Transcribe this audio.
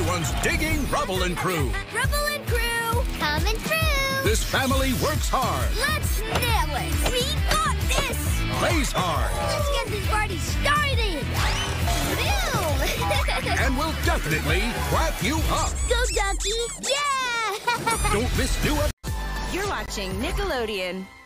Everyone's digging Rubble and Crew. Rubble and Crew, coming through. This family works hard. Let's nail it. We got this. Plays hard. Let's get this party started. Boom. And will definitely quack you up. Go, Ducky. Yeah. Don't miss new episodes. You're watching Nickelodeon.